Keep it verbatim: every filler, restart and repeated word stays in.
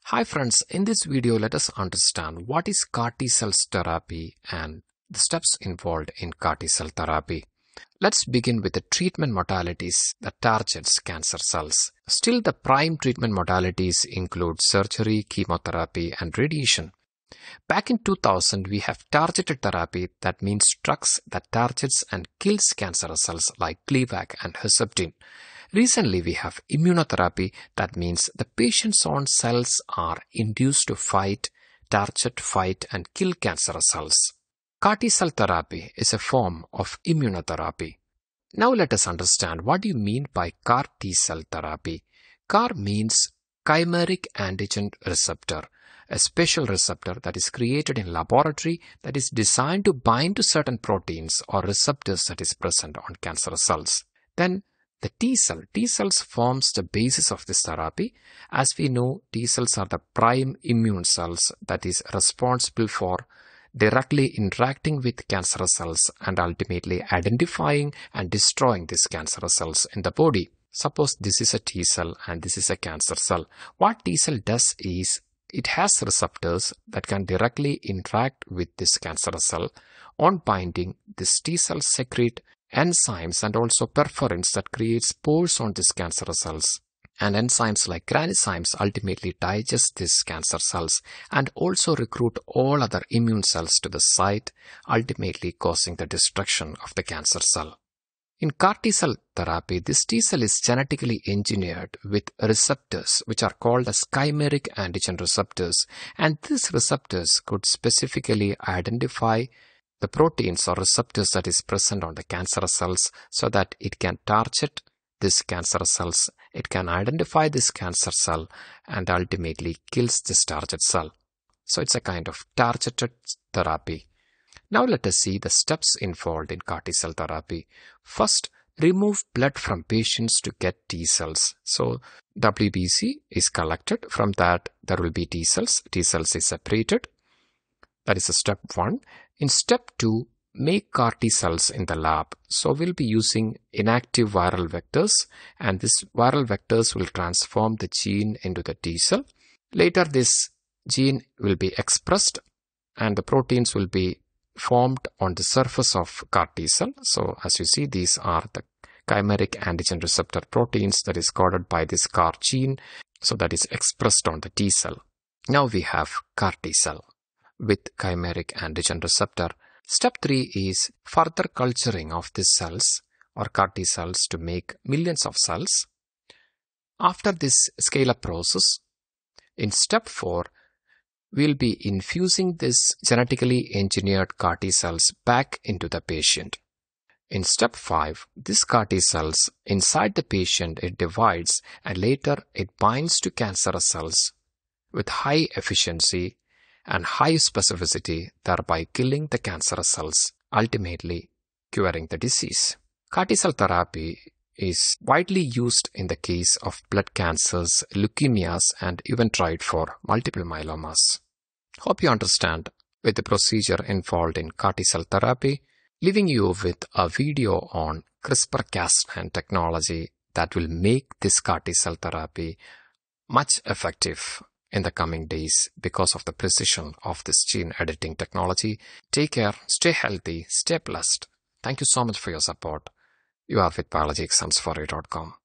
Hi friends, in this video let us understand what is C A R T-cell therapy and the steps involved in C A R T-cell therapy. Let's begin with the treatment modalities that targets cancer cells. Still, the prime treatment modalities include surgery, chemotherapy and radiation. Back in two thousand, we have targeted therapy, that means drugs that targets and kills cancer cells like Gleevec and Herceptin. Recently, we have immunotherapy, that means the patient's own cells are induced to fight, target, fight and kill cancer cells. C A R T-cell therapy is a form of immunotherapy. Now let us understand what do you mean by C A R T-cell therapy. C A R means chimeric antigen receptor, a special receptor that is created in laboratory that is designed to bind to certain proteins or receptors that is present on cancer cells. Then the T-cell. T-cells forms the basis of this therapy. As we know, T-cells are the prime immune cells that is responsible for directly interacting with cancer cells and ultimately identifying and destroying these cancer cells in the body. Suppose this is a T-cell and this is a cancer cell. What T-cell does is it has receptors that can directly interact with this cancer cell. On binding, this T-cell secrete enzymes and also perforins that creates pores on these cancer cells. And enzymes like granizymes ultimately digest these cancer cells and also recruit all other immune cells to the site, ultimately causing the destruction of the cancer cell. In C A R T-cell therapy, this T-cell is genetically engineered with receptors which are called as chimeric antigen receptors, and these receptors could specifically identify the proteins or receptors that is present on the cancer cells so that it can target these cancer cells, it can identify this cancer cell and ultimately kills this target cell. So it's a kind of targeted therapy. Now let us see the steps involved in C A R T-cell therapy. First, remove blood from patients to get T cells. So W B C is collected. From that there will be T cells. T cells is separated. That is a step one. In step two, make C A R T cells in the lab. So we'll be using inactive viral vectors, and these viral vectors will transform the gene into the T cell. Later this gene will be expressed and the proteins will be formed on the surface of C A R T cell. So as you see, these are the chimeric antigen receptor proteins that is coded by this C A R gene, so that is expressed on the T cell. Now we have C A R T cell with chimeric antigen receptor. Step three is further culturing of these cells or C A R T cells to make millions of cells. After this scale-up process, in step four, we'll be infusing this genetically engineered C A R T cells back into the patient. In step five, this C A R T cells inside the patient, it divides and later it binds to cancer cells with high efficiency and high specificity, thereby killing the cancer cells, ultimately curing the disease. C A R T-cell therapy is widely used in the case of blood cancers, leukemias, and even tried for multiple myelomas. Hope you understand with the procedure involved in C A R T-cell therapy, leaving you with a video on CRISPR Cas nine technology that will make this C A R T-cell therapy much effective in the coming days because of the precision of this gene editing technology. Take care, stay healthy, stay blessed. Thank you so much for your support. You are with biology exams for you dot com.